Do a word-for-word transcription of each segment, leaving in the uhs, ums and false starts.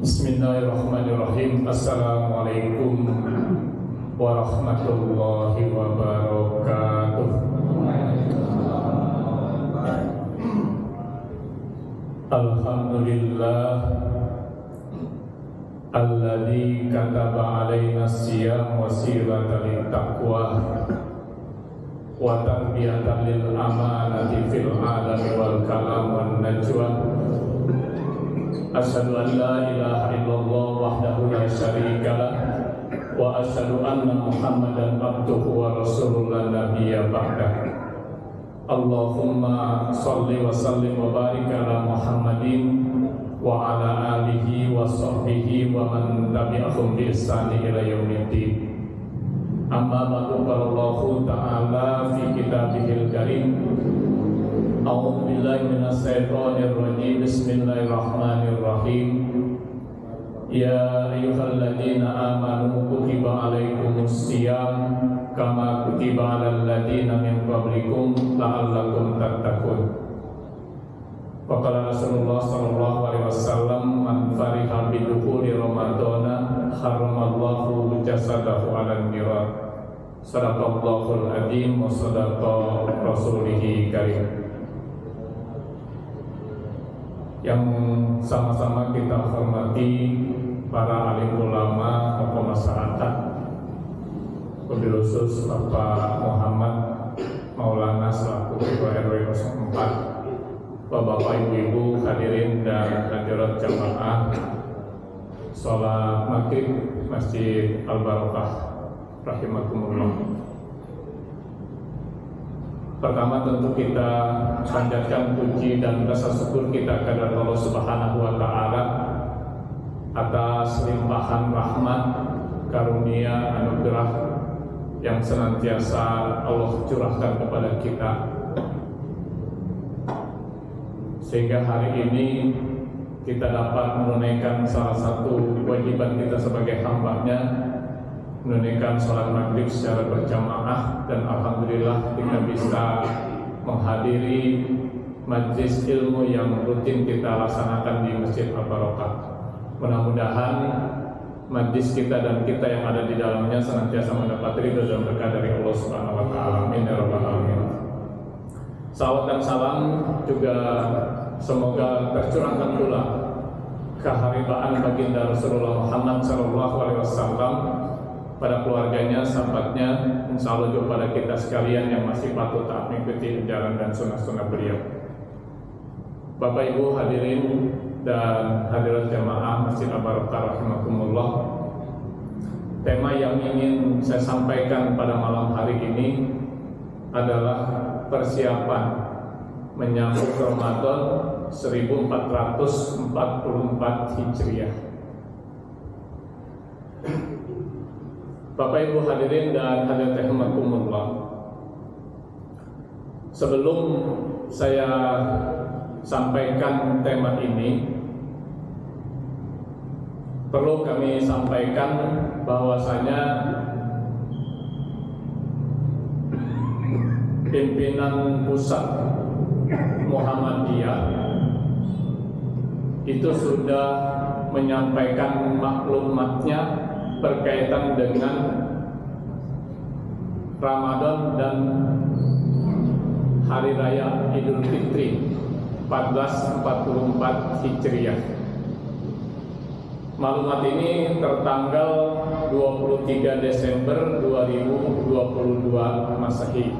Bismillahirrahmanirrahim. Assalamualaikum warahmatullahi wabarakatuh. Alhamdulillah alladzi kataba alaina siyam wasilatan littaqwa wa tarbiyatan lil amanati fil alami wal kalam wan najwa. Asyhadu an la ilaha illallah wahdahu la syarika lah wa asyhadu anna Muhammadan abduhu wa rasuluhu la nabiyya ba'dah. Allahumma shalli wa sallim wa barik ala Muhammadin wa ala alihi wa sahbihi wa man tabi'ahum bi ihsani ila yaumiddin. Amma ba'du, qala Allahu ta'ala fi kitabihil karim. A'udzu billahi minasy syaithanir rajim. Bismillahirrahmanirrahim. Ya ayyuhalladzina amanu kutiba alaikumus syiyam kama kutiba alal ladzina min qablikum la'allakum tattaqun. Wa qala Rasulullah sallallahu alaihi wasallam, man fariha bi dukhuli ramadhana haramallahu jasadahu 'alan nar. Sadaqallahul adzim wa sadaqa rasulihi karim. Yang sama-sama kita hormati para alim ulama, tokoh masyarakat, wabil khusus Bapak Muhammad Maulana selaku Ketua R W nol empat, Bapak Ibu-ibu hadirin dan hadirat jamaah sholat maghrib Masjid Al Barokah rahimakumullah. Pertama tentu kita panjatkan puji dan rasa syukur kita kepada Allah Subhanahu wa taala atas limpahan rahmat, karunia, anugerah yang senantiasa Allah curahkan kepada kita, sehingga hari ini kita dapat menunaikan salah satu kewajiban kita sebagai hamba-Nya, menunaikan sholat maghrib secara berjamaah, dan alhamdulillah kita bisa menghadiri majlis ilmu yang rutin kita laksanakan di Masjid Al Barokah. Mudah-mudahan majlis kita dan kita yang ada di dalamnya senantiasa mendapat ridho dan berkah dari Allah Subhanahu wa taala. Amin ya rabbal alamin. Salawat dan salam juga semoga tercurahkan pula keharibaan baginda Rasulullah Muhammad sallallahu alaihi wasallam pada keluarganya, sahabatnya, insya Allah juga pada kita sekalian yang masih patuh taat mengikuti jalan dan sunnah-sunnah beliau. Bapak Ibu hadirin dan hadirat jamaah Masjid Al Barokah rahimakumullah. Tema yang ingin saya sampaikan pada malam hari ini adalah persiapan menyambut Ramadan seribu empat ratus empat puluh empat Hijriah. Bapak Ibu hadirin dan hadirat rahimakumullah, sebelum saya sampaikan tema ini, perlu kami sampaikan bahwasanya pimpinan pusat Muhammadiyah itu sudah menyampaikan maklumatnya berkaitan dengan Ramadan dan Hari Raya Idul Fitri seribu empat ratus empat puluh empat Hijriah. Maklumat ini tertanggal dua puluh tiga Desember dua ribu dua puluh dua Masehi.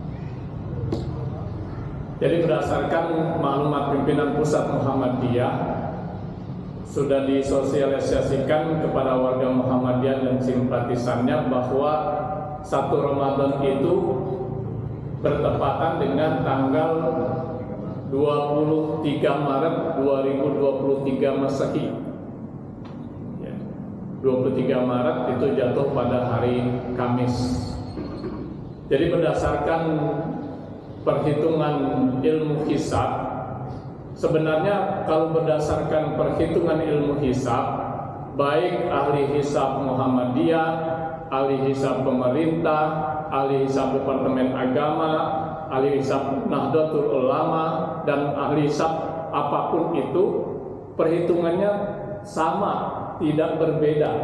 Jadi berdasarkan maklumat pimpinan pusat Muhammadiyah, sudah disosialisasikan kepada warga Muhammadiyah dan simpatisannya bahwa satu Ramadan itu bertepatan dengan tanggal dua puluh tiga Maret dua ribu dua puluh tiga Masehi. dua puluh tiga Maret itu jatuh pada hari Kamis. Jadi berdasarkan perhitungan ilmu hisab, sebenarnya kalau berdasarkan perhitungan ilmu hisab, baik ahli hisab Muhammadiyah, ahli hisab pemerintah, ahli hisab Departemen Agama, ahli hisab Nahdlatul Ulama, dan ahli hisab apapun itu, perhitungannya sama, tidak berbeda.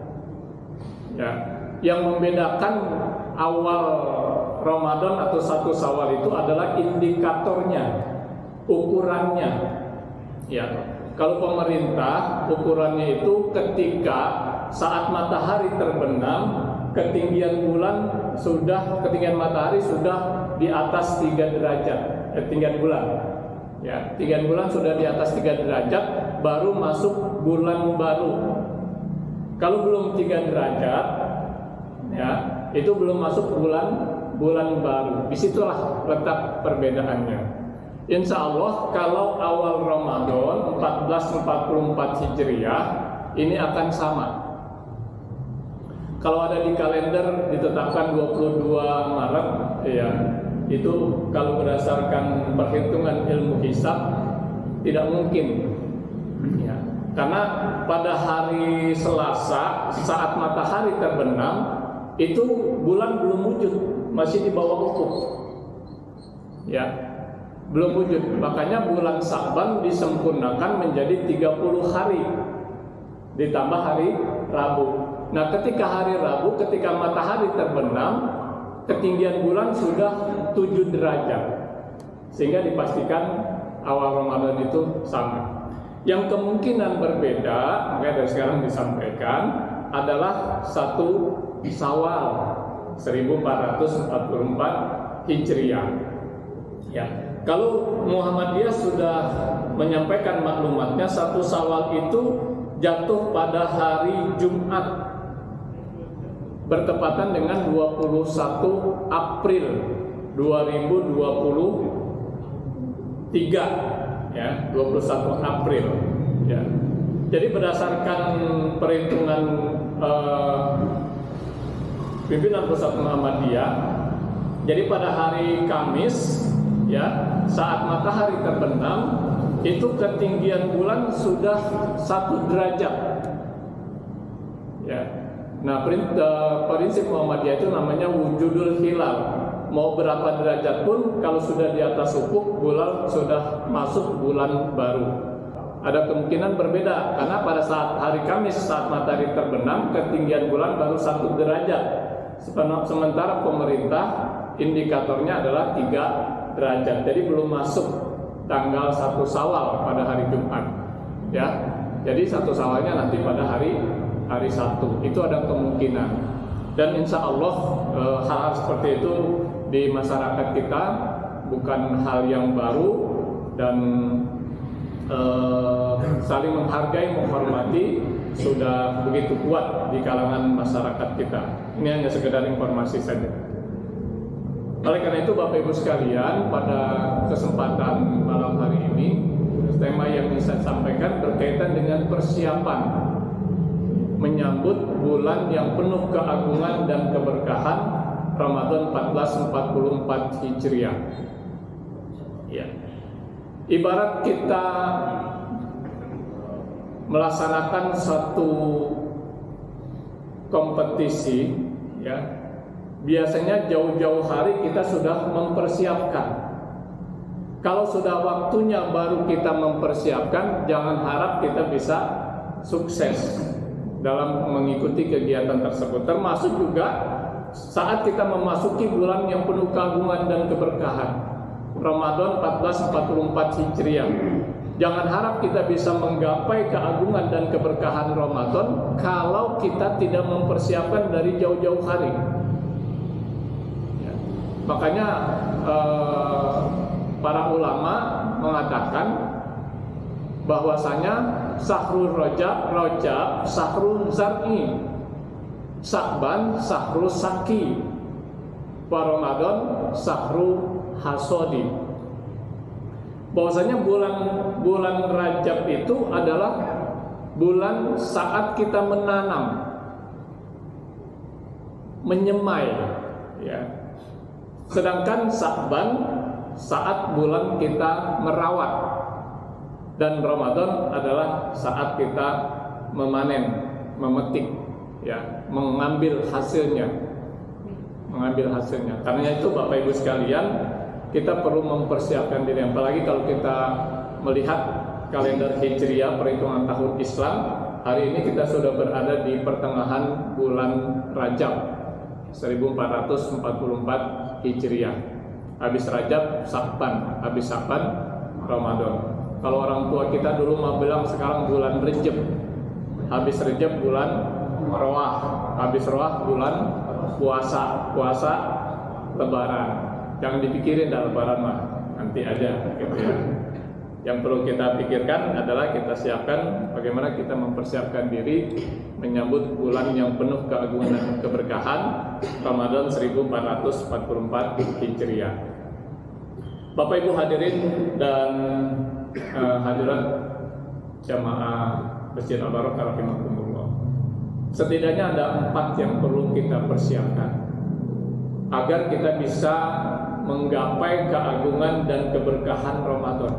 Ya, yang membedakan awal Ramadan atau satu Syawal itu adalah indikatornya, ukurannya. Ya, kalau pemerintah ukurannya itu ketika saat matahari terbenam, ketinggian bulan sudah ketinggian matahari sudah di atas tiga derajat, eh, ketinggian bulan. Ya, ketinggian bulan sudah di atas tiga derajat, baru masuk bulan baru. Kalau belum tiga derajat, ya, itu belum masuk bulan bulan baru. Disitulah letak perbedaannya. Insya Allah kalau awal Ramadan seribu empat ratus empat puluh empat Hijriah ini akan sama. Kalau ada di kalender ditetapkan dua puluh dua Maret, ya, itu kalau berdasarkan perhitungan ilmu hisab tidak mungkin, ya, karena pada hari Selasa saat matahari terbenam itu bulan belum wujud, masih di bawah ufuk, ya, belum wujud. Makanya bulan Sa'ban disempurnakan menjadi tiga puluh hari ditambah hari Rabu. Nah, ketika hari Rabu, ketika matahari terbenam, ketinggian bulan sudah tujuh derajat, sehingga dipastikan awal Ramadan itu sama. Yang kemungkinan berbeda, makanya dari sekarang disampaikan, adalah satu Syawal seribu empat ratus empat puluh empat Hijriah. Ya, kalau Muhammadiyah sudah menyampaikan maklumatnya, satu Syawal itu jatuh pada hari Jumat, bertepatan dengan dua puluh satu April dua ribu dua puluh tiga, ya, dua puluh satu April, ya. Jadi berdasarkan perhitungan uh, pimpinan pusat Muhammadiyah, jadi pada hari Kamis, ya, saat matahari terbenam itu ketinggian bulan sudah satu derajat, ya. Nah, prinsip Muhammadiyah itu namanya wujudul hilal. Mau berapa derajat pun kalau sudah di atas ufuk, bulan sudah masuk bulan baru. Ada kemungkinan berbeda karena pada saat hari Kamis saat matahari terbenam ketinggian bulan baru satu derajat. Sementara pemerintah indikatornya adalah tiga derajat. Jadi belum masuk tanggal satu Syawal pada hari Jumat. Ya. Jadi satu Syawalnya nanti pada hari hari Sabtu, itu ada kemungkinan. Dan insya Allah e, hal-hal seperti itu di masyarakat kita bukan hal yang baru, dan e, saling menghargai, menghormati sudah begitu kuat di kalangan masyarakat kita. Ini hanya sekedar informasi saja. Oleh karena itu Bapak Ibu sekalian, pada kesempatan malam hari ini tema yang bisa saya sampaikan berkaitan dengan persiapan menyambut bulan yang penuh keagungan dan keberkahan Ramadan seribu empat ratus empat puluh empat Hijriah. Ya. Ibarat kita melaksanakan satu kompetisi, ya. Biasanya jauh-jauh hari kita sudah mempersiapkan. Kalau sudah waktunya baru kita mempersiapkan, jangan harap kita bisa sukses dalam mengikuti kegiatan tersebut. Termasuk juga saat kita memasuki bulan yang penuh keagungan dan keberkahan Ramadan seribu empat ratus empat puluh empat Hijriah. Jangan harap kita bisa menggapai keagungan dan keberkahan Ramadan kalau kita tidak mempersiapkan dari jauh-jauh hari, ya. Makanya eh, para ulama mengatakan bahwasanya Sahrul Rajab, Rajab, Sahrul Zar'i, Sa'ban, Sahrul Saki, Ramadan, Sahrul Hasodi. Bahwasanya bulan bulan Rajab itu adalah bulan saat kita menanam, menyemai, ya. Sedangkan Sa'ban saat bulan kita merawat. Dan Ramadan adalah saat kita memanen, memetik, ya, mengambil hasilnya, mengambil hasilnya. Karena itu Bapak Ibu sekalian, kita perlu mempersiapkan diri. Apalagi kalau kita melihat kalender Hijriah, perhitungan tahun Islam, hari ini kita sudah berada di pertengahan bulan Rajab seribu empat ratus empat puluh empat Hijriah. Habis Rajab, Sa'ban, habis Sa'ban, Ramadan. Kalau orang tua kita dulu mau bilang sekarang bulan Rejab. Habis Rejab bulan Roah, habis Roah bulan puasa, puasa Lebaran. Jangan dipikirin dah Lebaran mah, nanti aja gitu ya. Yang perlu kita pikirkan adalah kita siapkan bagaimana kita mempersiapkan diri menyambut bulan yang penuh keagungan dan keberkahan Ramadan seribu empat ratus empat puluh empat Hijriah. Bapak Ibu hadirin dan uh, hadirat jamaah Masjid Al-Barakah rahimakumullah. Setidaknya ada empat yang perlu kita persiapkan agar kita bisa menggapai keagungan dan keberkahan Ramadan.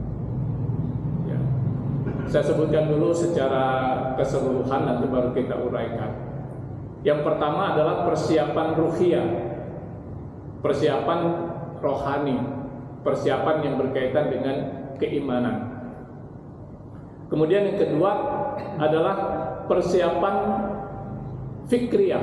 Saya sebutkan dulu secara keseluruhan, nanti baru kita uraikan. Yang pertama adalah persiapan ruhiyah, persiapan rohani, persiapan yang berkaitan dengan keimanan. Kemudian yang kedua adalah persiapan fikriyah,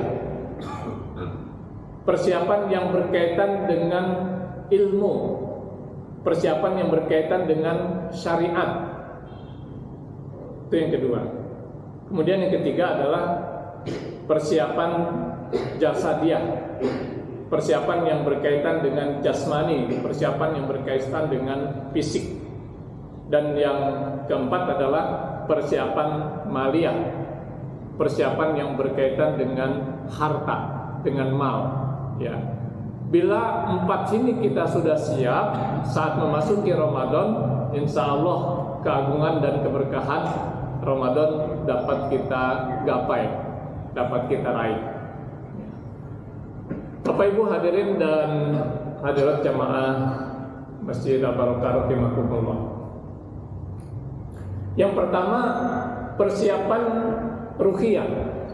persiapan yang berkaitan dengan ilmu, persiapan yang berkaitan dengan syariat. Itu yang kedua. Kemudian yang ketiga adalah persiapan jasadiah, persiapan yang berkaitan dengan jasmani, persiapan yang berkaitan dengan fisik. Dan yang keempat adalah persiapan maliyah, persiapan yang berkaitan dengan harta, dengan mal. Ya. Bila empat ini kita sudah siap saat memasuki Ramadan, insya Allah keagungan dan keberkahan Ramadan dapat kita gapai, dapat kita raih. Bapak Ibu hadirin dan hadirat jamaah Masjid Al-Barakah rahimakumullah. Yang pertama, persiapan ruhiyah,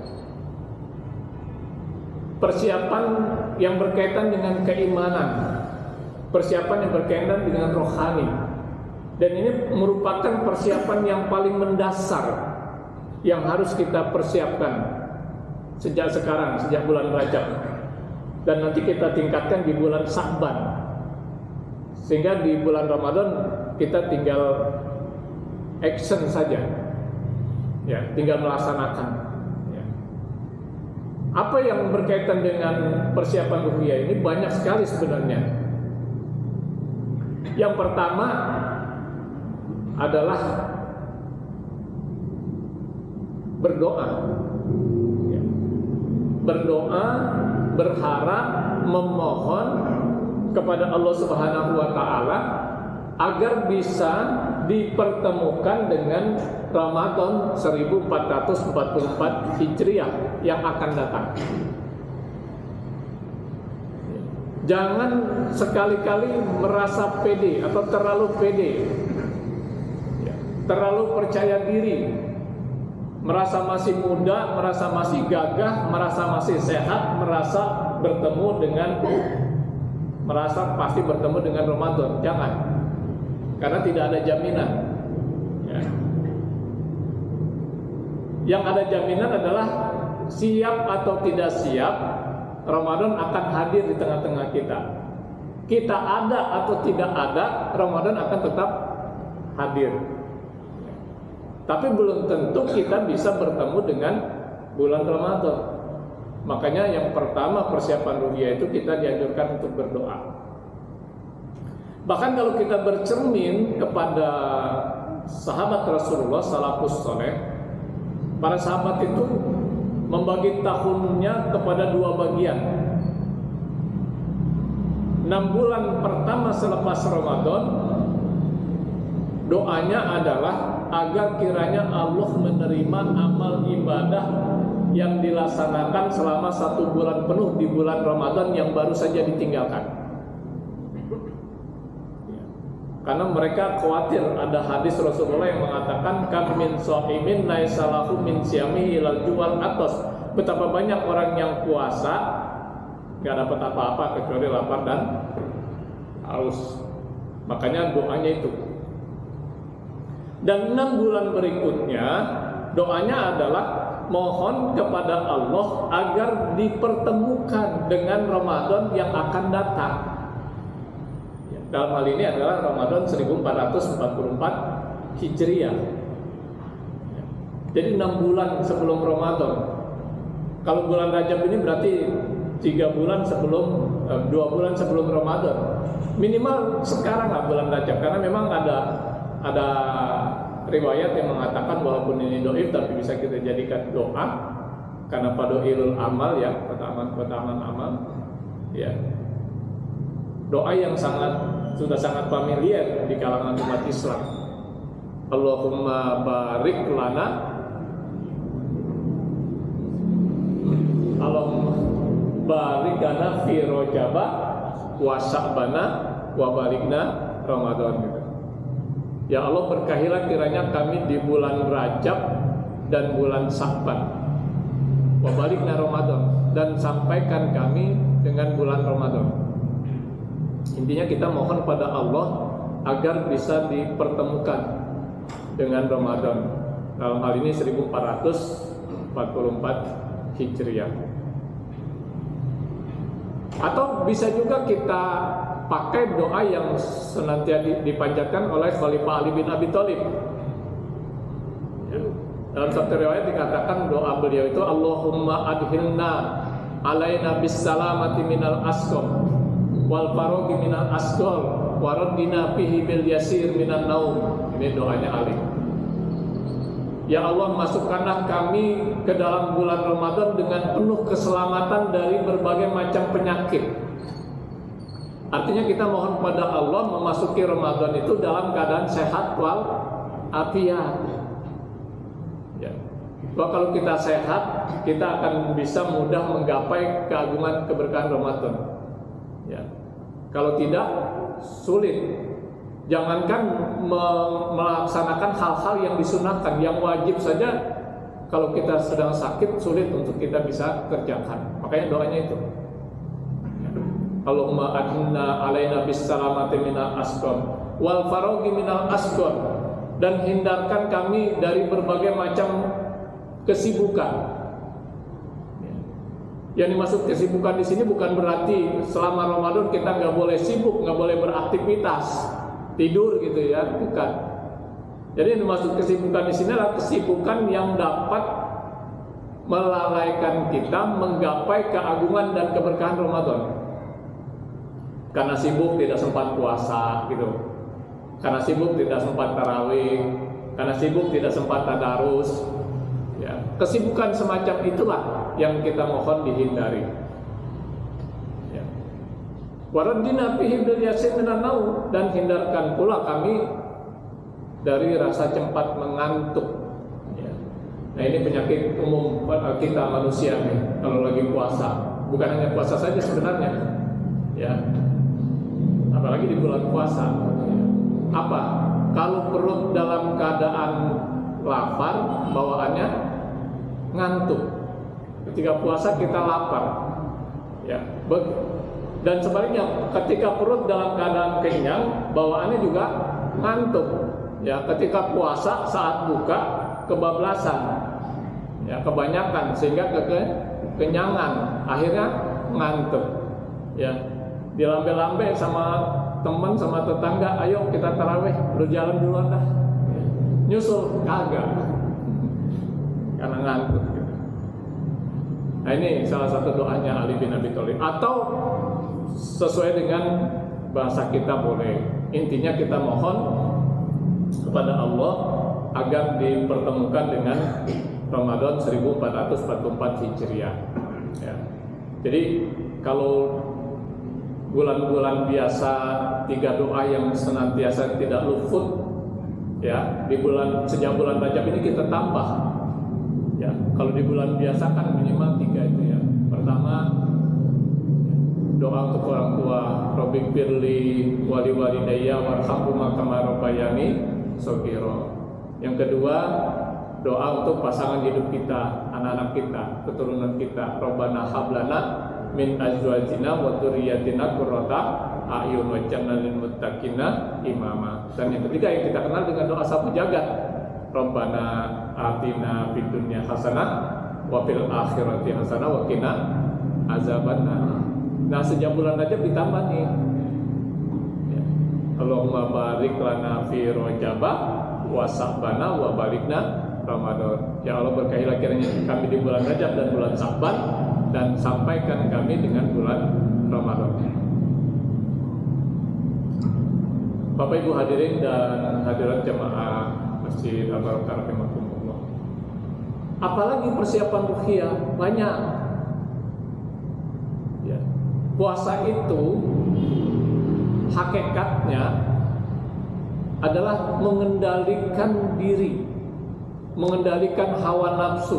persiapan yang berkaitan dengan keimanan, persiapan yang berkaitan dengan rohani. Dan ini merupakan persiapan yang paling mendasar yang harus kita persiapkan sejak sekarang, sejak bulan Rajab. Dan nanti kita tingkatkan di bulan Sa'ban. Sehingga di bulan Ramadan kita tinggal action saja. Ya, tinggal melaksanakan. Ya. Apa yang berkaitan dengan persiapan ruhiyah ini banyak sekali sebenarnya. Yang pertama adalah berdoa, ya. Berdoa, berharap, memohon kepada Allah Subhanahu wa Ta'ala agar bisa dipertemukan dengan Ramadan seribu empat ratus empat puluh empat Hijriah yang akan datang. Jangan sekali-kali merasa pede atau terlalu pede, terlalu percaya diri, merasa masih muda, merasa masih gagah, merasa masih sehat, merasa bertemu dengan merasa pasti bertemu dengan Ramadan. Jangan, karena tidak ada jaminan. Ya. Yang ada jaminan adalah siap atau tidak siap, Ramadan akan hadir di tengah-tengah kita. Kita ada atau tidak ada, Ramadan akan tetap hadir. Tapi belum tentu kita bisa bertemu dengan bulan Ramadan. Makanya yang pertama persiapan ruhiyah itu kita dianjurkan untuk berdoa. Bahkan kalau kita bercermin kepada sahabat Rasulullah salafus saleh, para sahabat itu membagi tahunnya kepada dua bagian. Enam bulan pertama selepas Ramadan, doanya adalah agar kiranya Allah menerima amal ibadah yang dilaksanakan selama satu bulan penuh di bulan Ramadan yang baru saja ditinggalkan. Karena mereka khawatir, ada hadis Rasulullah yang mengatakan kam min shaimin laisa lahu min siyamihi ilal ju'al atas. Betapa banyak orang yang puasa nggak dapat apa-apa kecuali lapar dan haus. Makanya doanya itu. Dan enam bulan berikutnya doanya adalah mohon kepada Allah agar dipertemukan dengan Ramadan yang akan datang. Dalam hal ini adalah Ramadan seribu empat ratus empat puluh empat Hijriah. Jadi enam bulan sebelum Ramadan. Kalau bulan Rajab ini berarti tiga bulan sebelum, dua bulan sebelum Ramadan. Minimal sekarang lah bulan Rajab, karena memang ada ada riwayat yang mengatakan walaupun ini doif tapi bisa kita jadikan doa karena fadoilul amal ya, keutamaan-keutamaan amal ya. Doa yang sangat sudah sangat familiar di kalangan umat Islam. Allahumma barik lana, Allahumma barik lana fi Rajaba wa Sya'bana wa balikna Ramadan gitu. Ya Allah, berkahilah kiranya kami di bulan Rajab dan bulan Sya'ban wa balikna Ramadan, dan sampaikan kami dengan bulan Ramadan. Intinya kita mohon pada Allah agar bisa dipertemukan dengan Ramadan. Dalam hal ini seribu empat ratus empat puluh empat Hijriah. Atau bisa juga kita pakai doa yang senantiasa dipanjatkan oleh Khalifah Ali bin Abi Thalib. Dalam satu riwayat dikatakan doa beliau itu Allahumma adhilna alaina bis salamati minal asqam wal farogi minal asqal waradina fihi bil yasir minan naum. Ini doanya Ali. Ya Allah, masukkanlah kami ke dalam bulan Ramadan dengan penuh keselamatan dari berbagai macam penyakit. Artinya kita mohon pada Allah memasuki Ramadan itu dalam keadaan sehat wal afiat. Ya. Bahwa kalau kita sehat, kita akan bisa mudah menggapai keagungan keberkahan Ramadan. Ya. Kalau tidak, sulit. Jangankan melaksanakan hal-hal yang disunahkan, yang wajib saja kalau kita sedang sakit sulit untuk kita bisa kerjakan. Makanya doanya itu. Allahumma adhina alaina bis salamati minal asqam wal farogi minal asqam, dan hindarkan kami dari berbagai macam kesibukan. Yang dimaksud kesibukan di sini bukan berarti selama Ramadan kita nggak boleh sibuk, nggak boleh beraktivitas, tidur gitu ya, bukan. Jadi yang dimaksud kesibukan di sini adalah kesibukan yang dapat melalaikan kita menggapai keagungan dan keberkahan Ramadan. Karena sibuk tidak sempat puasa gitu, karena sibuk tidak sempat tarawih, karena sibuk tidak sempat tadarus ya. Kesibukan semacam itulah yang kita mohon dihindari ya. Waradina fihi bil yasir minan naum, dan hindarkan pula kami dari rasa cepat mengantuk ya. Nah ini penyakit umum kita manusia nih kalau lagi puasa. Bukan hanya puasa saja sebenarnya ya, apalagi di bulan puasa ya. Apa? Kalau perut dalam keadaan lapar, bawaannya ngantuk. Ketika puasa kita lapar ya. Dan sebaliknya, ketika perut dalam keadaan kenyang, bawaannya juga ngantuk ya. Ketika puasa saat buka kebablasan ya, kebanyakan sehingga ke kenyangan, akhirnya ngantuk ya. Dilambe-lambe sama teman sama tetangga, ayo kita tarawih, lu jalan duluan dah ya. Nyusul kagak karena ngantuk gitu. Nah ini salah satu doanya Ali bin Abi Thalib. Atau sesuai dengan bahasa kita boleh, intinya kita mohon kepada Allah agar dipertemukan dengan Ramadan seribu empat ratus empat puluh empat Hijriah ya. Jadi kalau bulan-bulan biasa tiga doa yang senantiasa tidak luput ya, di bulan sejak bulan Rajab ini kita tambah ya. Kalau di bulan biasa kan minimal tiga itu ya. Pertama, doa untuk orang tua, Robbik firli wali walidayya warhamhuma kama rabbayani shaghira. Yang kedua, doa untuk pasangan hidup kita, anak-anak kita, keturunan kita, Rabbana hablana min azwajina wa dzurriyyatina qurrata a'yun wa jannal lil muttaqina imama. Dan yang ketiga yang kita kenal dengan doa sapu jagat, Rabbana atina fid dunya hasanah wa fil akhirati hasanah wa qina azabannar. Nah, sejak bulan Rajab ditambah nih ya. Allahumma barik lana fi Rajaba wa Sa'bana wa barikna Ramadan. Ya Allah, berkahilah kiranya kami di bulan Rajab dan bulan Sa'ban, dan sampaikan kami dengan bulan Ramadan. Bapak Ibu hadirin dan hadirat jemaah Masjid Al-Barakah rahimakumullah. Apalagi persiapan ruhiyah banyak. Ya. Puasa itu hakikatnya adalah mengendalikan diri, mengendalikan hawa nafsu.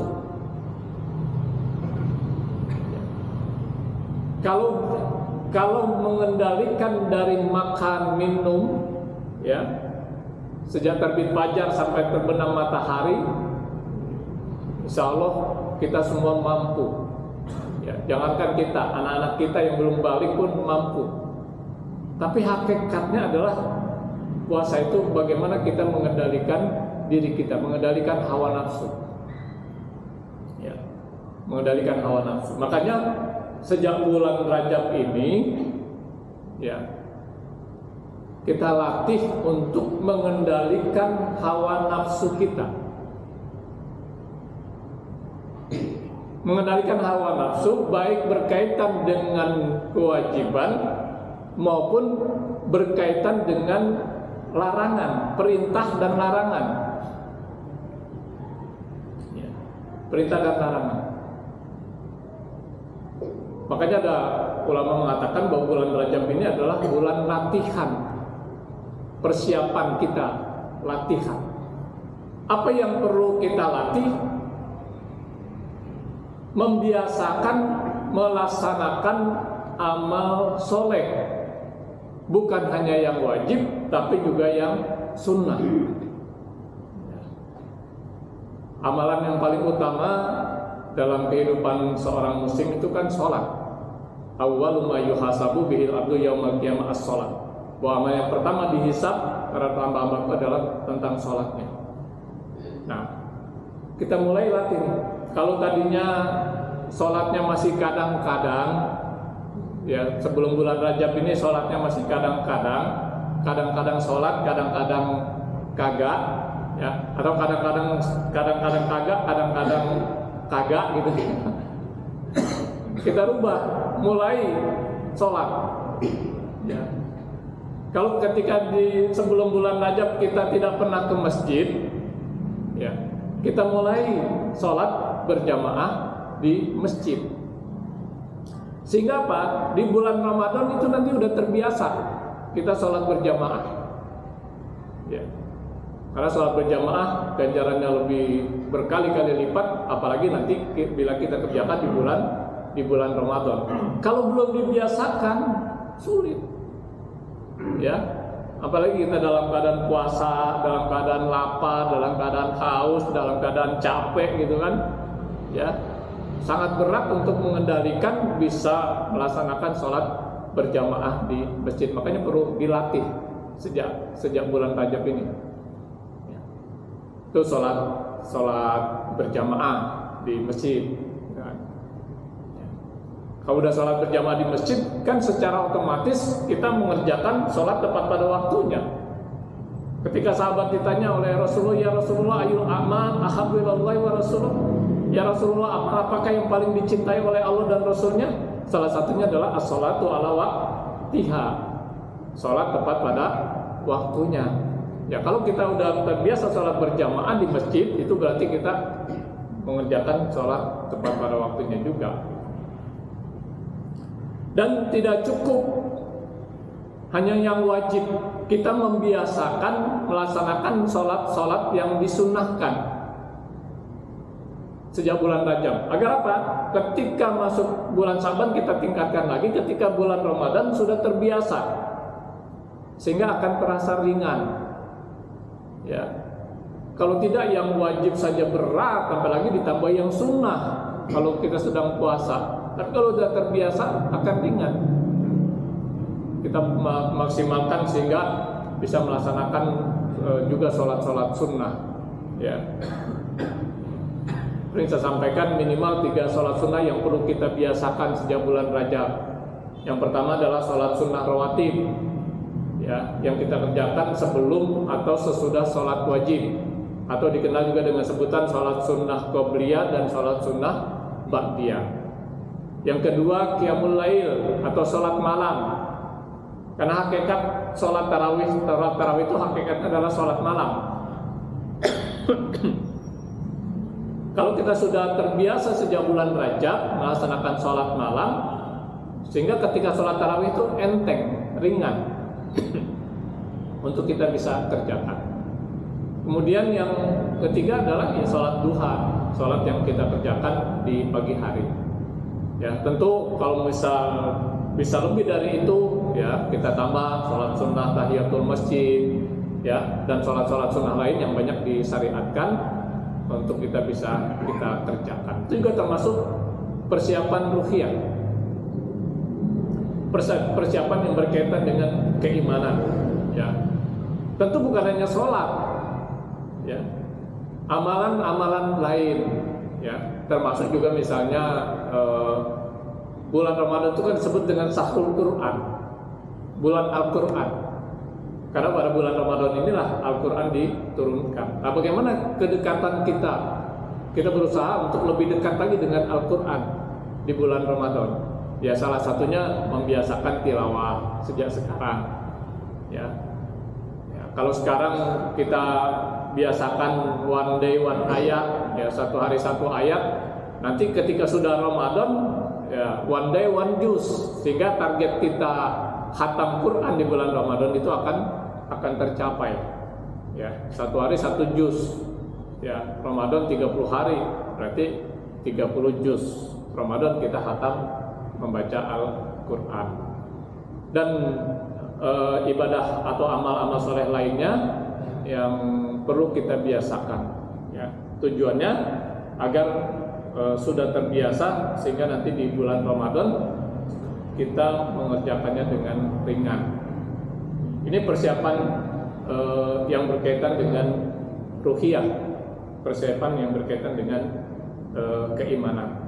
Kalau kalau mengendalikan dari makan minum, ya, sejak terbit fajar sampai terbenam matahari, insya Allah kita semua mampu. Ya, jangankan kita, anak-anak kita yang belum balik pun mampu. Tapi hakikatnya adalah puasa itu bagaimana kita mengendalikan diri kita, mengendalikan hawa nafsu. Ya, mengendalikan hawa nafsu. Makanya sejak bulan Rajab ini, ya, kita latih untuk mengendalikan hawa nafsu kita. Mengendalikan hawa nafsu baik berkaitan dengan kewajiban maupun berkaitan dengan larangan, perintah dan larangan. Ya, perintah dan larangan. Makanya ada ulama mengatakan bahwa bulan Rajab ini adalah bulan latihan, persiapan kita, latihan. Apa yang perlu kita latih? Membiasakan melaksanakan amal soleh, bukan hanya yang wajib, tapi juga yang sunnah. Amalan yang paling utama dalam kehidupan seorang muslim itu kan sholat. Awwalu ma yuhasabu bihil abdu yaumal qiyamah as-sholat. Bahwa amal yang pertama dihisab karena hamba-hamba itu adalah tentang sholatnya. Nah, kita mulai latih. Kalau tadinya sholatnya masih kadang-kadang, ya sebelum bulan Rajab ini sholatnya masih kadang-kadang, kadang-kadang sholat, kadang-kadang kagak, ya, atau kadang-kadang kadang-kadang kagak, kadang-kadang kagak gitu. Kita rubah, mulai sholat. Ya. Kalau ketika di sebelum bulan Rajab kita tidak pernah ke masjid, ya, kita mulai sholat berjamaah di masjid. Sehingga apa? Di bulan Ramadan itu nanti udah terbiasa kita sholat berjamaah. Ya. Karena sholat berjamaah ganjarannya lebih berkali-kali lipat, apalagi nanti bila kita kerjakan di bulan di bulan Ramadan. Kalau belum dibiasakan, sulit. Ya, apalagi kita dalam keadaan puasa, dalam keadaan lapar, dalam keadaan haus, dalam keadaan capek gitu kan, ya, sangat berat untuk mengendalikan bisa melaksanakan sholat berjamaah di masjid. Makanya perlu dilatih sejak sejak bulan Rajab ini. Ya. Itu sholat sholat berjamaah di masjid. Kalau udah sholat berjamaah di masjid, kan secara otomatis kita mengerjakan sholat tepat pada waktunya. Ketika sahabat ditanya oleh Rasulullah, ya Rasulullah, ayul a'mal ahabbu ilallahi wa Rasulullah, ya Rasulullah, amal apakah yang paling dicintai oleh Allah dan Rasulnya? Salah satunya adalah as-sholatu ala waqtiha, sholat tepat pada waktunya. Ya, kalau kita udah terbiasa sholat berjamaah di masjid, itu berarti kita mengerjakan sholat tepat pada waktunya juga. Dan tidak cukup hanya yang wajib, kita membiasakan melaksanakan sholat-sholat yang disunnahkan sejak bulan Rajab. Agar apa? Ketika masuk bulan Sa'ban kita tingkatkan lagi, ketika bulan Ramadan sudah terbiasa, sehingga akan terasa ringan. Ya, kalau tidak yang wajib saja berat, apalagi ditambah yang sunnah kalau kita sedang puasa. Tapi kalau sudah terbiasa akan ringan. kita maksimalkan sehingga bisa melaksanakan uh, juga sholat-sholat sunnah. Ya, ini saya sampaikan minimal tiga sholat sunnah yang perlu kita biasakan sejak bulan Rajab. Yang pertama adalah sholat sunnah rawatib, ya, yang kita kerjakan sebelum atau sesudah sholat wajib, atau dikenal juga dengan sebutan sholat sunnah qobliyah dan sholat sunnah ba'diyah. Yang kedua, qiyamul lail atau sholat malam, karena hakikat sholat tarawih, sholat tarawih itu hakikatnya adalah sholat malam. Kalau kita sudah terbiasa sejak bulan Rajab melaksanakan sholat malam, sehingga ketika sholat tarawih itu enteng, ringan untuk kita bisa kerjakan. Kemudian yang ketiga adalah ya, sholat duha, sholat yang kita kerjakan di pagi hari. Ya, tentu kalau misal bisa lebih dari itu, ya kita tambah sholat sunnah tahiyatul masjid, ya, dan sholat-sholat sunnah lain yang banyak disyariatkan untuk kita bisa kita kerjakan. Itu juga termasuk persiapan ruhiyah, persiapan yang berkaitan dengan keimanan. Ya, tentu bukan hanya sholat, ya, amalan-amalan lain, ya, termasuk juga misalnya eh, bulan Ramadan itu kan disebut dengan syahrul Quran, bulan Al-Quran, karena pada bulan Ramadan inilah Al-Quran diturunkan. Nah, bagaimana kedekatan kita? Kita berusaha untuk lebih dekat lagi dengan Al-Quran di bulan Ramadan. Ya, salah satunya membiasakan tilawah sejak sekarang. Ya, ya kalau sekarang kita biasakan one day one ayat, ya satu hari satu ayat. Nanti ketika sudah Ramadan, ya one day one juz, sehingga target kita khatam Quran di bulan Ramadan itu akan akan tercapai. Ya, satu hari satu juz. Ya, Ramadan tiga puluh hari, berarti tiga puluh juz. Ramadan kita khatam membaca Al-Quran. Dan e, ibadah atau amal-amal soleh lainnya yang perlu kita biasakan, ya. Tujuannya agar e, sudah terbiasa sehingga nanti di bulan Ramadan kita mengerjakannya dengan ringan. Ini persiapan e, yang berkaitan dengan ruhiyah, persiapan yang berkaitan dengan e, keimanan.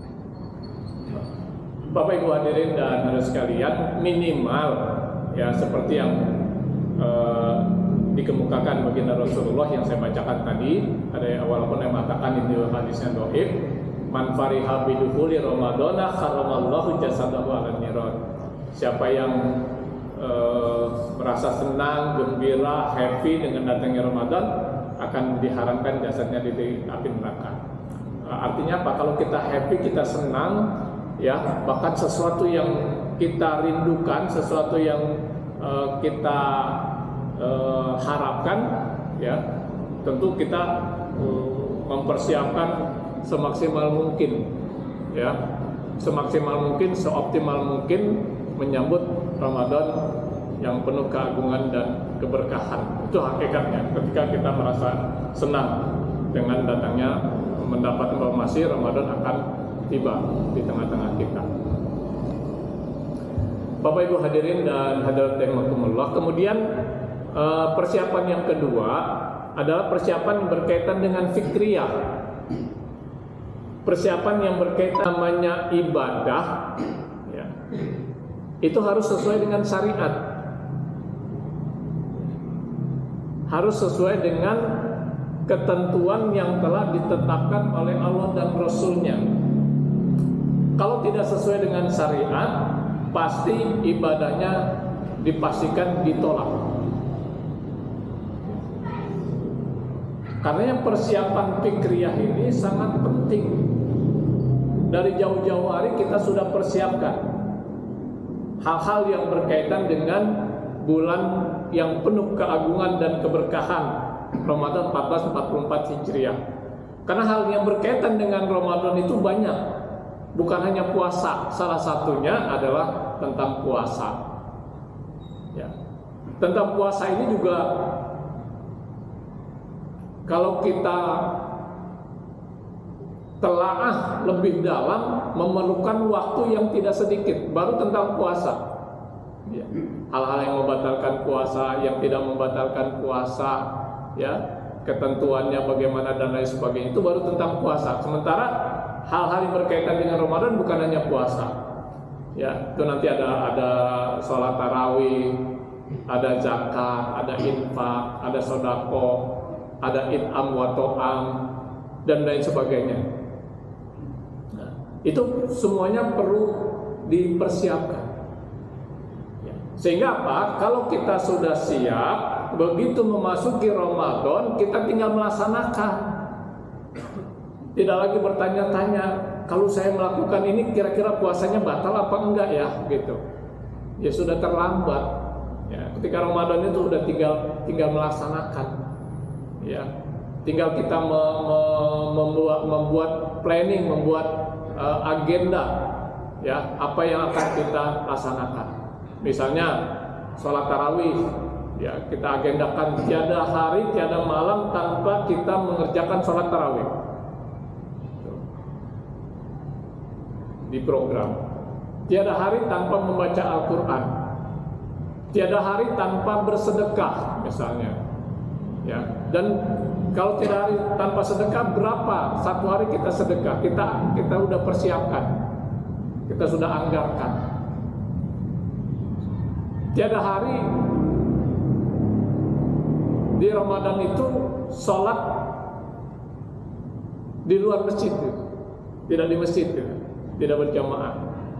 Bapak Ibu hadirin dan saudara sekalian, minimal ya seperti yang eh, dikemukakan baginda Rasulullah yang saya bacakan tadi, ada yang walaupun yang mengatakan ini hadisnya dhaif, man fariha bidukhuli ramadhana kharamallahu jasadahu ala niran. Siapa yang eh, merasa senang, gembira, happy dengan datangnya Ramadan, akan diharamkan jasadnya di api neraka. Artinya apa? Kalau kita happy, kita senang, ya, bahkan sesuatu yang kita rindukan, sesuatu yang uh, kita uh, harapkan, ya, tentu kita uh, mempersiapkan semaksimal mungkin, ya, semaksimal mungkin, seoptimal mungkin menyambut Ramadan yang penuh keagungan dan keberkahan. Itu hakikatnya ketika kita merasa senang dengan datangnya mendapat informasi Ramadan akan tiba di tengah-tengah kita. Bapak Ibu hadirin dan hadirat rahimakumullah. Kemudian persiapan yang kedua adalah persiapan yang berkaitan dengan fikriyah. Persiapan yang berkaitan namanya ibadah, ya, itu harus sesuai dengan syariat, harus sesuai dengan ketentuan yang telah ditetapkan oleh Allah dan Rasul-Nya. Kalau tidak sesuai dengan syariat, pasti ibadahnya dipastikan ditolak. Karena yang persiapan fikriyah ini sangat penting. Dari jauh-jauh hari kita sudah persiapkan hal-hal yang berkaitan dengan bulan yang penuh keagungan dan keberkahan, Ramadan seribu empat ratus empat puluh empat Hijriah. Karena hal yang berkaitan dengan Ramadan itu banyak. Bukan hanya puasa, salah satunya adalah tentang puasa. Ya. Tentang puasa ini juga, kalau kita telaah lebih dalam, memerlukan waktu yang tidak sedikit. Baru tentang puasa, ya. Hal-hal yang membatalkan puasa, yang tidak membatalkan puasa, ya, ketentuannya bagaimana dan lain sebagainya, itu baru tentang puasa. Sementara hal-hal yang berkaitan dengan Ramadan bukan hanya puasa, ya, itu nanti ada ada sholat tarawih, ada zakat, ada infak, ada sodako, ada it'am wa to'am, dan lain sebagainya. Nah, itu semuanya perlu dipersiapkan. Ya. Sehingga apa? Kalau kita sudah siap, begitu memasuki Ramadan, kita tinggal melaksanakan. Tidak lagi bertanya-tanya, kalau saya melakukan ini kira-kira puasanya batal apa enggak ya, gitu. Ya sudah terlambat. Ya, ketika Ramadan itu sudah tinggal tinggal melaksanakan. Ya. Tinggal kita me, me, membuat, membuat planning, membuat uh, agenda, ya, apa yang akan kita laksanakan. Misalnya sholat tarawih, ya, kita agendakan tiada hari, tiada malam tanpa kita mengerjakan sholat tarawih. Di program. Tiada hari tanpa membaca Al-Quran. Tiada hari tanpa bersedekah, misalnya. Ya, dan kalau tidak hari tanpa sedekah, berapa satu hari kita sedekah? Kita kita sudah persiapkan, kita sudah anggarkan. Tiada hari di Ramadan itu sholat di luar masjid, tidak di masjid, tidak berjamaah.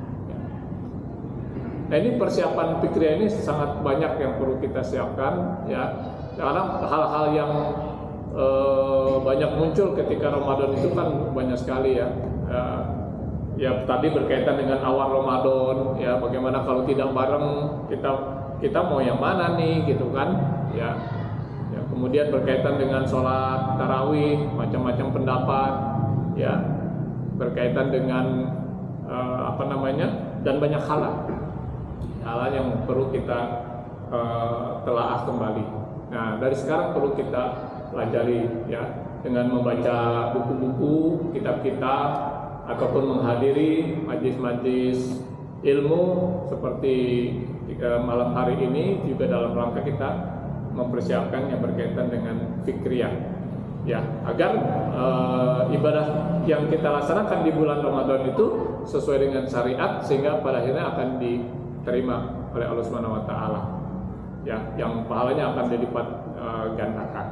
Nah, ini persiapan fikih ini sangat banyak yang perlu kita siapkan, ya. Karena hal-hal yang e, banyak muncul ketika Ramadan itu kan banyak sekali, ya. E, ya tadi berkaitan dengan awal Ramadan, ya, bagaimana kalau tidak bareng, kita kita mau yang mana nih, gitu kan, ya. Ya, kemudian berkaitan dengan sholat tarawih, macam-macam pendapat, ya, berkaitan dengan e, apa namanya, dan banyak hal, hal yang perlu kita e, telaah kembali. Nah, dari sekarang perlu kita pelajari, ya, dengan membaca buku-buku, kitab-kitab, ataupun menghadiri majlis-majlis ilmu seperti malam hari ini, juga dalam rangka kita mempersiapkan yang berkaitan dengan fikriyah, ya, agar e, ibadah yang kita laksanakan di bulan Ramadan itu sesuai dengan syariat, sehingga pada akhirnya akan diterima oleh Allah Subhanahu wa taala. Ya, yang pahalanya akan dilipat uh, gandakan.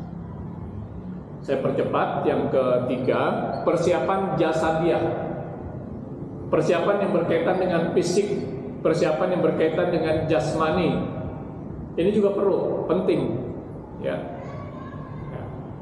Saya percepat. Yang ketiga, persiapan jasadiah, persiapan yang berkaitan dengan fisik, persiapan yang berkaitan dengan jasmani. Ini juga perlu, penting, ya. Ya.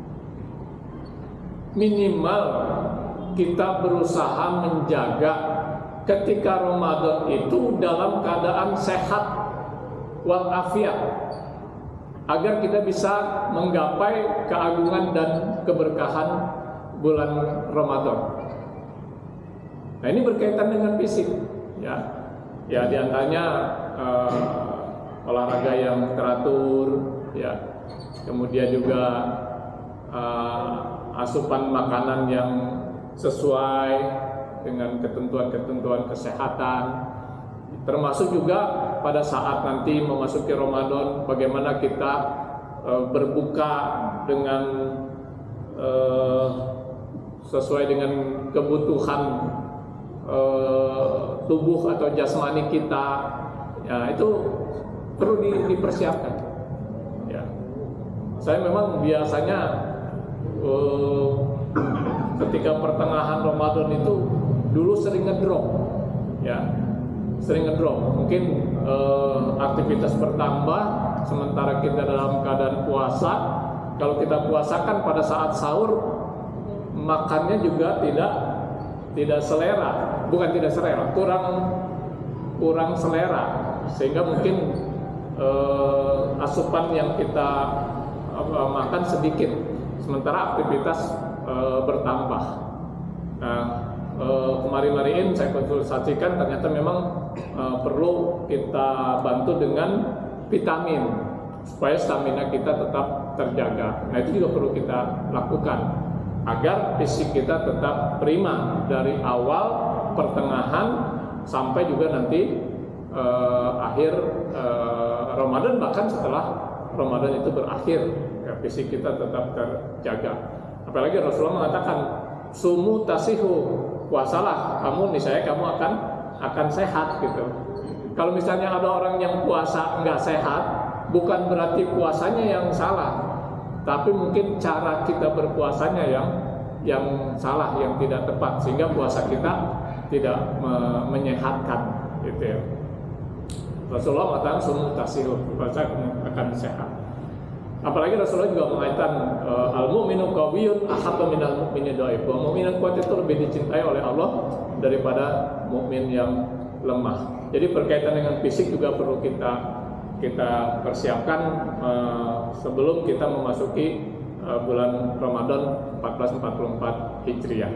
Minimal kita berusaha menjaga ketika Ramadan itu dalam keadaan sehat wal afiat, agar kita bisa menggapai keagungan dan keberkahan bulan Ramadan. Nah, ini berkaitan dengan fisik, ya, ya, diantaranya uh, olahraga yang teratur, ya, kemudian juga uh, asupan makanan yang sesuai dengan ketentuan-ketentuan kesehatan. Termasuk juga pada saat nanti memasuki Ramadan, bagaimana kita e, berbuka dengan e, sesuai dengan kebutuhan e, tubuh atau jasmani kita, ya, itu perlu di, dipersiapkan. Ya. Saya memang biasanya e, ketika pertengahan Ramadan itu dulu sering ngedrop, ya. sering ngedrop, mungkin eh, aktivitas bertambah sementara kita dalam keadaan puasa. Kalau kita puasakan pada saat sahur, makannya juga tidak tidak selera, bukan tidak selera, kurang kurang selera, sehingga mungkin eh, asupan yang kita eh, makan sedikit, sementara aktivitas eh, bertambah. Nah, Uh, kemarin-kemarin saya konsultasikan, ternyata memang uh, perlu kita bantu dengan vitamin supaya stamina kita tetap terjaga. Nah, itu juga perlu kita lakukan agar fisik kita tetap prima dari awal, pertengahan, sampai juga nanti eh, akhir eh, Ramadan, bahkan setelah Ramadan itu berakhir, ya, fisik kita tetap terjaga. Apalagi Rasulullah mengatakan, sumu tasihu, puasalah kamu, niscaya kamu akan akan sehat gitu. Kalau misalnya ada orang yang puasa nggak sehat, bukan berarti puasanya yang salah, tapi mungkin cara kita berpuasanya yang yang salah, yang tidak tepat, sehingga puasa kita tidak me menyehatkan gitu ya. Rasulullah mengatakan sumu tasihu, puasa akan sehat. Apalagi Rasulullah juga mengaitkan uh, al-mu'minu qawiyyun ahabba minal mu'mini dhaif. Mukmin yang kuat itu lebih dicintai oleh Allah daripada mukmin yang lemah. Jadi berkaitan dengan fisik juga perlu kita kita persiapkan uh, sebelum kita memasuki uh, bulan Ramadan seribu empat ratus empat puluh empat Hijriah.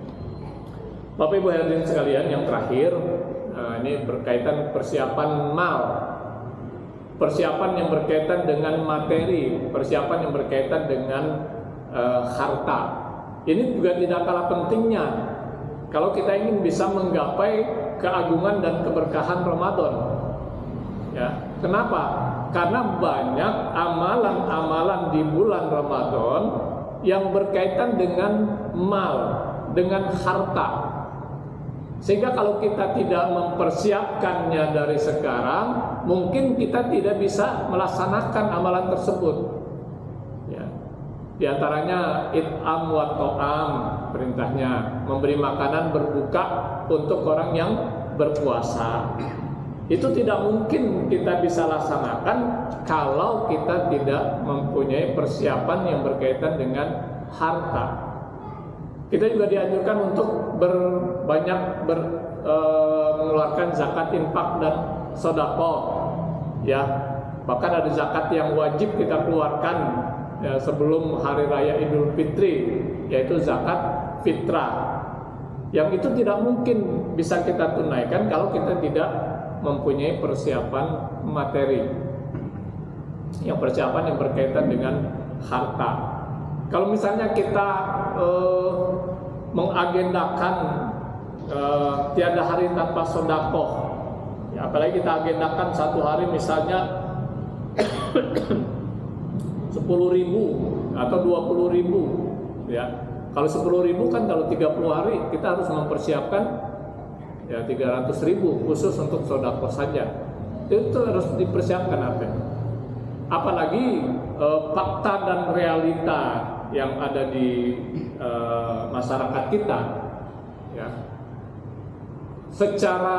Bapak Ibu hadirin sekalian, yang terakhir uh, ini berkaitan persiapan mal. Persiapan yang berkaitan dengan materi, persiapan yang berkaitan dengan uh, harta. Ini juga tidak kalah pentingnya kalau kita ingin bisa menggapai keagungan dan keberkahan Ramadan. Ya, kenapa? Karena banyak amalan-amalan di bulan Ramadan yang berkaitan dengan mal, dengan harta. Sehingga kalau kita tidak mempersiapkannya dari sekarang, mungkin kita tidak bisa melaksanakan amalan tersebut. Ya. Di antaranya it'am wa to'am, perintahnya memberi makanan berbuka untuk orang yang berpuasa. Itu tidak mungkin kita bisa laksanakan kalau kita tidak mempunyai persiapan yang berkaitan dengan harta. Kita juga dianjurkan untuk berbanyak ber, e, mengeluarkan zakat, infak, dan sedekah. Ya, bahkan ada zakat yang wajib kita keluarkan ya, sebelum hari raya Idul Fitri, yaitu zakat fitrah. Yang itu tidak mungkin bisa kita tunaikan kalau kita tidak mempunyai persiapan materi, yang persiapan yang berkaitan dengan harta. Kalau misalnya kita eh, mengagendakan eh, tiada hari tanpa sedekah, ya, apalagi kita agendakan satu hari misalnya sepuluh ribu atau dua puluh ribu, ya. Kalau sepuluh ribu kan kalau tiga puluh hari kita harus mempersiapkan ya tiga ratus ribu khusus untuk sedekah saja. Itu harus dipersiapkan apa? Apalagi eh, fakta dan realita yang ada di uh, masyarakat kita, ya. Secara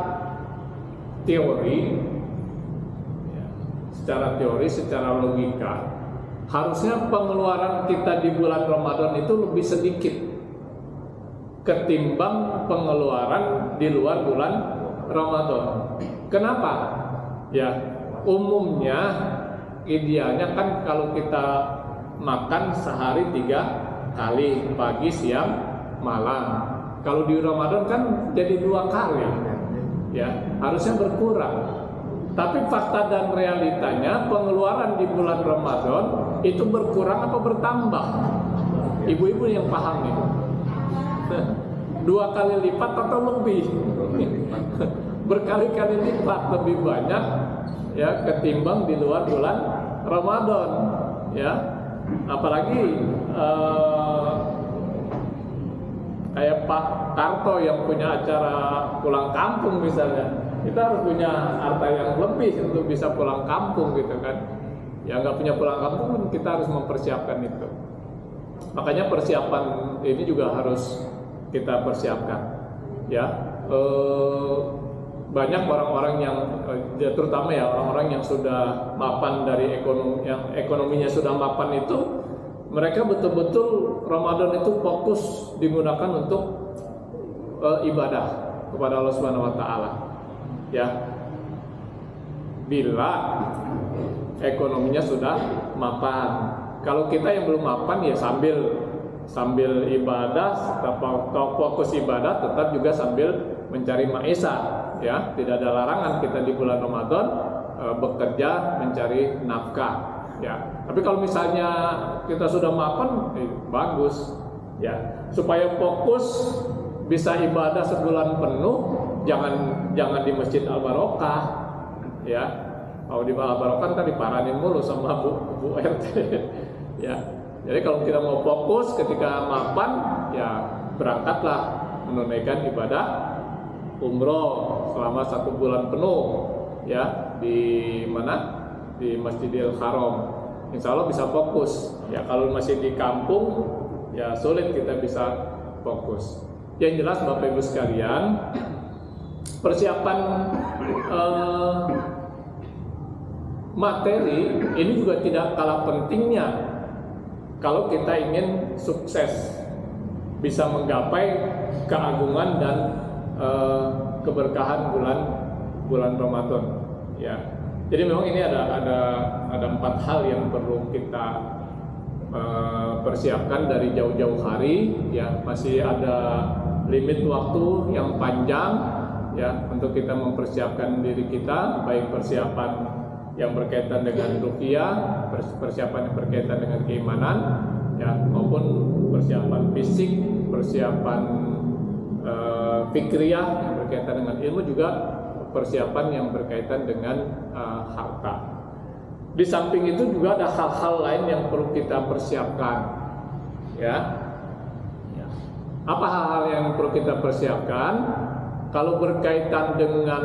teori, ya, secara teori, secara logika, harusnya pengeluaran kita di bulan Ramadan itu lebih sedikit ketimbang pengeluaran di luar bulan Ramadan. Kenapa? Ya, umumnya idealnya kan kalau kita makan sehari tiga kali, pagi, siang, malam. Kalau di Ramadan kan jadi dua kali, ya harusnya berkurang. Tapi fakta dan realitanya pengeluaran di bulan Ramadan itu berkurang atau bertambah? Ibu-ibu yang paham itu, dua kali lipat atau lebih, berkali-kali lipat lebih banyak ya ketimbang di luar bulan Ramadan, ya. Apalagi eh, kayak Pak Karto yang punya acara pulang kampung misalnya, kita harus punya harta yang lebih untuk bisa pulang kampung gitu kan. Ya nggak punya pulang kampung, kita harus mempersiapkan itu. Makanya persiapan ini juga harus kita persiapkan, ya. Eh, banyak orang-orang yang ya, terutama ya orang-orang yang sudah mapan dari ekonomi, yang ekonominya sudah mapan itu, mereka betul-betul Ramadan itu fokus digunakan untuk uh, ibadah kepada Allah Subhanahu Wa Taala, ya. Bila ekonominya sudah mapan, kalau kita yang belum mapan ya sambil sambil ibadah, tetap fokus ibadah, tetap juga sambil mencari maisha. Ya, tidak ada larangan kita di bulan Ramadan e, bekerja mencari nafkah. Ya, tapi kalau misalnya kita sudah mapan, eh, bagus. Ya, supaya fokus bisa ibadah sebulan penuh, jangan jangan di Masjid Al Barokah, ya. Kalau di Al Barokah kan diparanin mulu sama Bu, Bu R T, ya. Jadi kalau kita mau fokus ketika mapan, ya berangkatlah menunaikan ibadah umroh selama satu bulan penuh, ya, di mana? Di Masjidil Haram. Insya Allah bisa fokus. Ya kalau masih di kampung, ya sulit kita bisa fokus. Yang jelas Bapak Ibu sekalian, persiapan eh, materi ini juga tidak kalah pentingnya kalau kita ingin sukses, bisa menggapai keagungan dan eh, keberkahan bulan bulan Ramadan. Ya, jadi memang ini ada ada ada empat hal yang perlu kita uh, persiapkan dari jauh-jauh hari. Ya, masih ada limit waktu yang panjang, ya, untuk kita mempersiapkan diri kita, baik persiapan yang berkaitan dengan ruqyah, persiapan yang berkaitan dengan keimanan, ya, maupun persiapan fisik, persiapan uh, fikriyah yang berkaitan dengan ilmu, juga persiapan yang berkaitan dengan uh, harta. Di samping itu juga ada hal-hal lain yang perlu kita persiapkan, ya. Ya. Apa hal-hal yang perlu kita persiapkan? Kalau berkaitan dengan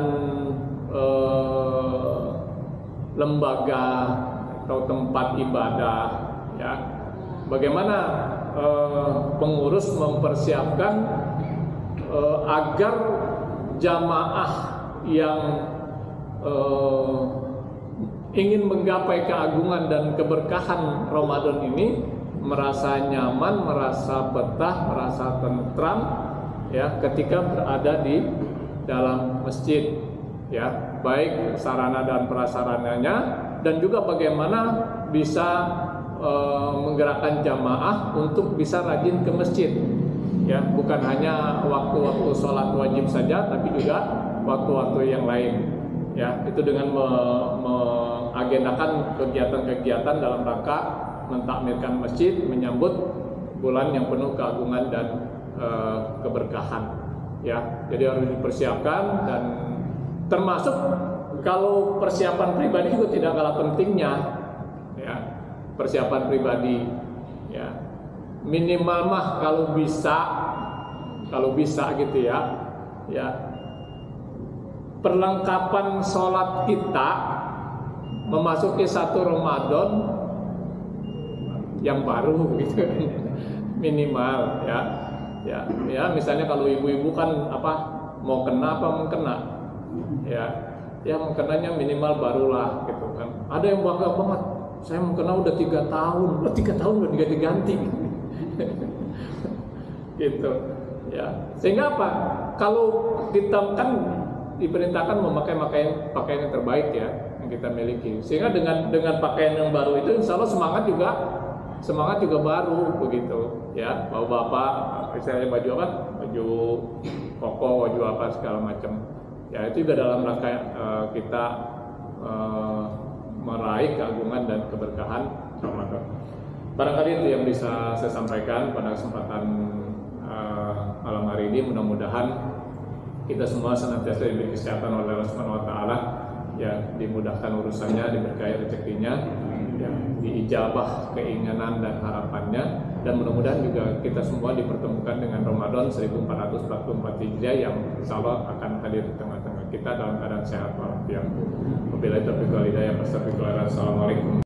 uh, lembaga atau tempat ibadah, ya, bagaimana uh, pengurus mempersiapkan uh, agar jamaah yang uh, ingin menggapai keagungan dan keberkahan Ramadan ini merasa nyaman, merasa betah, merasa tentram, ya, ketika berada di dalam masjid, ya, baik sarana dan prasarananya, dan juga bagaimana bisa uh, menggerakkan jamaah untuk bisa rajin ke masjid, ya, bukan hanya waktu-waktu sholat wajib saja, tapi juga waktu-waktu yang lain, ya, itu dengan mengagendakan kegiatan-kegiatan dalam rangka mentakmirkan masjid menyambut bulan yang penuh keagungan dan e, keberkahan, ya. Jadi harus dipersiapkan, dan termasuk kalau persiapan pribadi juga tidak kalah pentingnya, ya, persiapan pribadi, ya, minimal mah kalau bisa kalau bisa gitu, ya, ya, perlengkapan sholat kita memasuki satu Ramadan yang baru gitu, minimal, ya, ya, ya. Misalnya kalau ibu-ibu kan apa mau kena apa mau kena, ya, ya mengkenanya minimal barulah gitu kan. Ada yang bangga banget, saya mengkena udah tiga tahun, udah tiga tahun udah diganti-ganti, gitu, ya. Sehingga apa? Kalau kita kan diperintahkan memakai pakaian pakaian yang terbaik, ya, yang kita miliki, sehingga dengan dengan pakaian yang baru itu insya Allah semangat juga semangat juga baru begitu, ya. Bapak-bapak misalnya baju apa, baju koko, baju apa segala macam, ya, itu juga dalam rangka uh, kita uh, meraih keagungan dan keberkahan Ramadan. Barangkali itu yang bisa saya sampaikan pada kesempatan uh, malam hari ini. Mudah-mudahan kita semua senantiasa diberi kesehatan oleh Allah Subhanahu wa taala, ya, dimudahkan urusannya, diberkahi rezekinya, ya, diijabah keinginan dan harapannya, dan mudah-mudahan juga kita semua dipertemukan dengan Ramadan seribu empat ratus empat puluh empat Hijriah yang insyaallah akan hadir di tengah-tengah kita dalam keadaan sehat walafiat. Wabillahi taufiq wal hidayah. Assalamualaikum